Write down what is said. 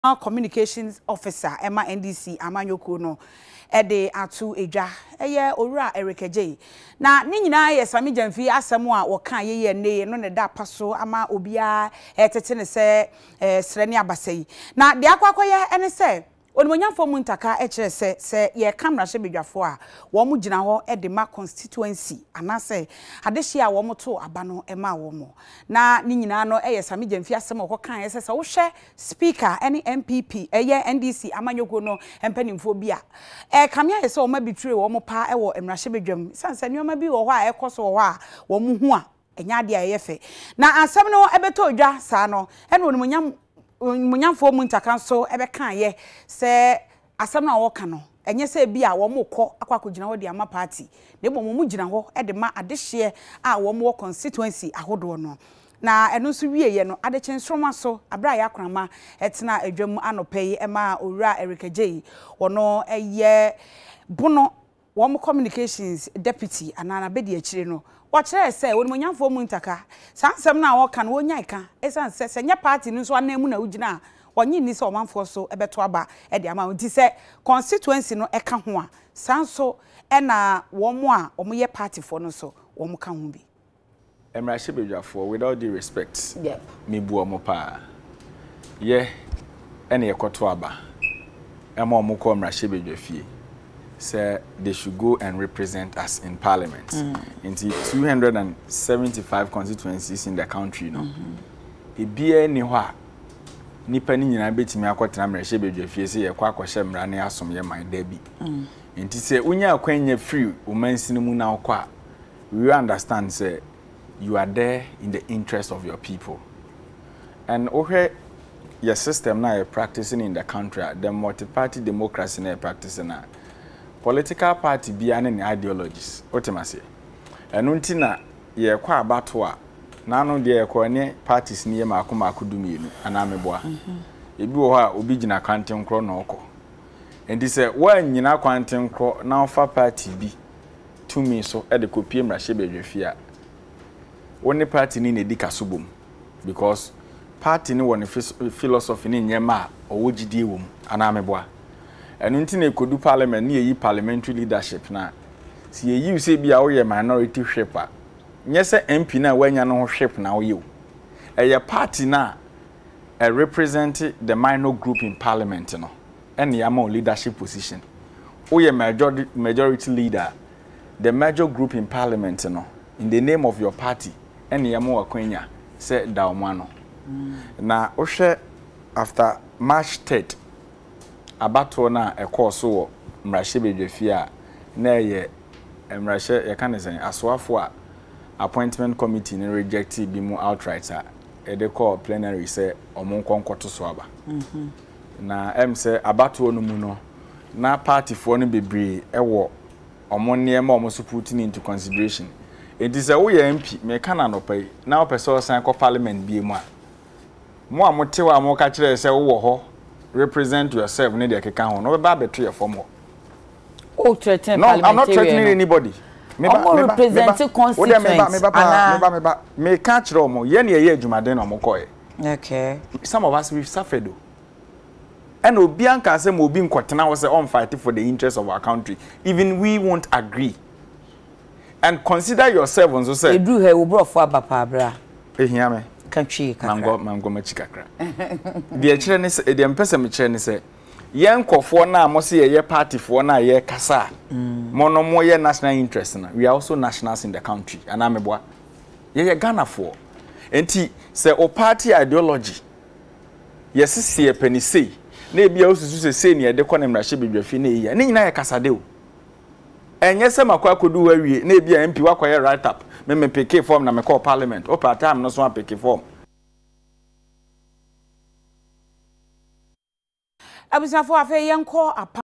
Communications Officer Emma NDC Amanyoko no ede atu edwa eye owura Erikeje na ni nyina ye sami jamfi asemu a wokan ye ne no ne da paso ama obia tete ne se srani abasai na de akwakoye ene se onimonyafo mu ntaka kire se ye camera hye bedwafo a wo mu gina ho de ma constituency anase adehye a wo mo to aba no ema wo mo na ni nyina no ye sami jamfi asem okokan ye se wo hwe speaker ene MPP eye NDC Amanyoko no empanimfo bia kamia ye se wo ma bitire wo mo pa wo emra hye bedwam sanse nyoma bi wo ho a ekoso wo ho a wo mu hu a enya de aye fe na asem no ebeto odwa sa no ene onimonyam munyamfo mu ntaka so ebe kan ye se asem na wo ka no enye se bia wo mo kọ akwakogina wo de ama party ne bo mo gina ho e de ma adehye a wo mo constituency ahodo no na eno so wieye no adeche nsroma so abra ya kranma etena adwam anopai ema owura Erikeje wono eye bono wo mo communications deputy anana bedi akire no wakire se woni monyamfo mu ntaka sansem na wo kan wo nyai ka esan se se nya party nso anamu na ugina wonyi ni se omanfo so ebeto aba e de ama nti se constituency no eka ho a sanso e na wo mo a wo ye party fo no so wo mo ka ho bi Emra hye bedwafo with all due respect yeah me bu omo pa ye ene yekoto aba ema omo ko emra hye bedwafie say they should go and represent us in parliament. Into 275 constituencies in the country, no. Ebia ni ho a nipa ni nyina betimi akotena mrehye bedwafie se ye kwa akohye mra ne asom ye man da bi. Enti se unya akwanya free umansi mu na okwa we understand say you are there in the interest of your people. And ohwe your system na you practicing in the country, the multi-party democracy na you practicing na political party bi ane ne ideologies otemase enu nti na ye kwa abato a na no de ye kwa ne parties ni ye maako dumienu ana meboa ebi wo ha obi gina kwanten kro na okọ enti se wa nyina kwanten kro na ofa party bi tumi so e de kopie mrahye bedwafie a woni party ni ne dikasobom because party ni woni philosophy ni nyema owo gidie wom ana meboa enu nti na ekodu parliament ni eyi parliamentary leadership na si eyi use bia wo ye minority whip a nye se MP na wanya no whip na wo ye eye party na represent the minor group in parliament no ene ya ma leadership position wo ye majority leader the major group in parliament no in the name of your party ene ya ma wakwanya se da omano na wo hwe after March 3rd abato na ekoso wo mrahye bedwafie a na ye mrahye ye kan sen asoafo a appointment committee ni reject bi mu outright a e de call plenary say omonkonkoto so aba na say abato no mu no na party fo no bebre e wo omonne ma omoso put into consideration it is a wo ye MP me kan anopai na opeso san ko parliament bi mu a mo amotewa mo ka kire say wo ho represent yourself need your keka ho no be better your form. Oh, threaten no, I'm not threatening anybody. Me represent constituents. Me catch romo ye na ye adwumaden no mokoye. Okay. Some of us we've suffered though. And obi anka say mo obi nkotena wo say on fight for the interest of our country. Even we won't agree. And consider yourself on so say. Edu he wo brofo abapa bra. Ehia me. Country kakra. Mango machikakra. The kire ne se de mpese me kire ne se ye nkofo na mo se ye party fo na ye kasa. Mono mo ye national interest na. We are also nationals in the country. Ana meboa. Ye Ghana fo. Enti se o party ideology. Yes se ye pani sei. Na ebia osusu se ne ye de kɔ na mrahye bedwafie na ye. Ne nyina ye kasa de o. Enye se makwa kodu wawie na ebia MP wakoye write up. Me pick form na me call parliament. O part time no so pick form. Abusafo afa yenko apa